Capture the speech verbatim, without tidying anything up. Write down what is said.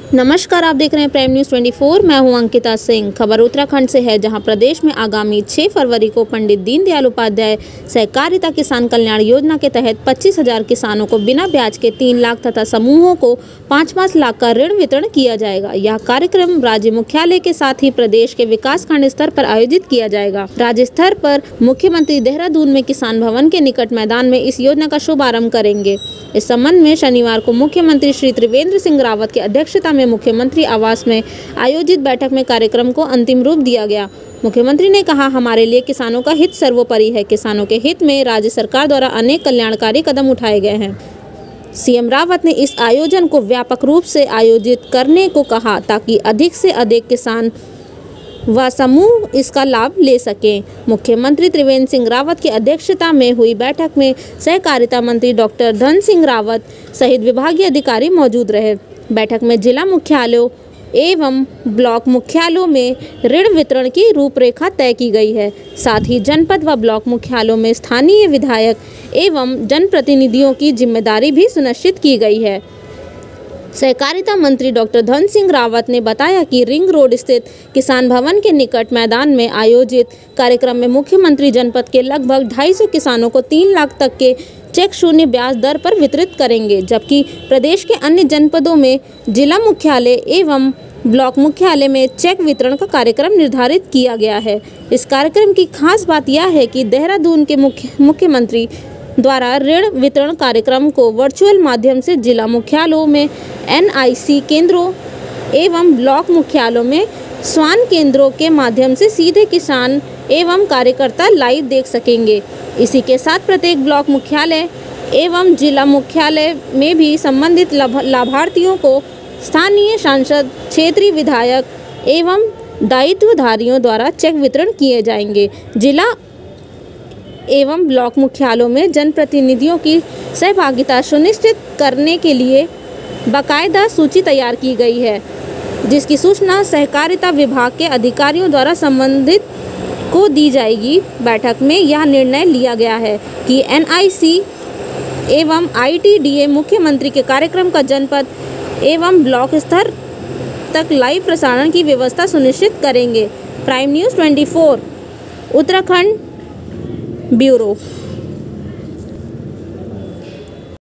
नमस्कार, आप देख रहे हैं प्राइम न्यूज़ चौबीस। मैं हूं अंकिता सिंह। खबर उत्तराखंड से है, जहां प्रदेश में आगामी छह फरवरी को पंडित दीनदयाल उपाध्याय सहकारिता किसान कल्याण योजना के तहत पच्चीस हजार किसानों को बिना ब्याज के तीन लाख तथा समूहों को पाँच पाँच लाख का ऋण वितरण किया जाएगा। यह कार्यक्रम राज्य मुख्यालय के साथ ही प्रदेश के विकास खंड स्तर पर आयोजित किया जाएगा। राज्य स्तर पर मुख्यमंत्री देहरादून में किसान भवन के निकट मैदान में इस योजना का शुभारंभ करेंगे। इस संबंध में शनिवार को मुख्यमंत्री श्री त्रिवेंद्र सिंह रावत की अध्यक्षता में मुख्यमंत्री आवास में आयोजित बैठक में कार्यक्रम को अंतिम रूप दिया गया। मुख्यमंत्री ने कहा, हमारे लिए किसानों का हित सर्वोपरि है। किसानों के हित में राज्य सरकार द्वारा अनेक कल्याणकारी कदम उठाए गए हैं। सीएम रावत ने इस आयोजन को व्यापक रूप से आयोजित करने को कहा, ताकि अधिक से अधिक किसान व समूह इसका लाभ ले सकें। मुख्यमंत्री त्रिवेंद्र सिंह रावत की अध्यक्षता में हुई बैठक में सहकारिता मंत्री डॉक्टर धन सिंह रावत सहित विभागीय अधिकारी मौजूद रहे। बैठक में जिला मुख्यालयों एवं ब्लॉक मुख्यालयों में ऋण वितरण की रूपरेखा तय की गई है। साथ ही जनपद व ब्लॉक मुख्यालयों में स्थानीय विधायक एवं जनप्रतिनिधियों की जिम्मेदारी भी सुनिश्चित की गई है। सहकारिता मंत्री डॉक्टर धन सिंह रावत ने बताया कि रिंग रोड स्थित किसान भवन के निकट मैदान में आयोजित कार्यक्रम में मुख्यमंत्री जनपद के लगभग ढाई सौ किसानों को तीन लाख तक के चेक शून्य ब्याज दर पर वितरित करेंगे, जबकि प्रदेश के अन्य जनपदों में जिला मुख्यालय एवं ब्लॉक मुख्यालय में चेक वितरण का कार्यक्रम निर्धारित किया गया है। इस कार्यक्रम की खास बात यह है कि देहरादून के मुख्य मुख्यमंत्री द्वारा ऋण वितरण कार्यक्रम को वर्चुअल माध्यम से जिला मुख्यालयों में एन आई सी केंद्रों एवं ब्लॉक मुख्यालयों में स्वान केंद्रों के माध्यम से सीधे किसान एवं कार्यकर्ता लाइव देख सकेंगे। इसी के साथ प्रत्येक ब्लॉक मुख्यालय एवं जिला मुख्यालय में भी संबंधित लाभार्थियों को स्थानीय सांसद, क्षेत्रीय विधायक एवं दायित्वधारियों द्वारा चेक वितरण किए जाएंगे। जिला एवं ब्लॉक मुख्यालयों में जनप्रतिनिधियों की सहभागिता सुनिश्चित करने के लिए बाकायदा सूची तैयार की गई है, जिसकी सूचना सहकारिता विभाग के अधिकारियों द्वारा संबंधित को दी जाएगी। बैठक में यह निर्णय लिया गया है कि एन आई सी एवं आई टी डी ए मुख्यमंत्री के कार्यक्रम का जनपद एवं ब्लॉक स्तर तक लाइव प्रसारण की व्यवस्था सुनिश्चित करेंगे। प्राइम न्यूज़ चौबीस उत्तराखंड ब्यूरो।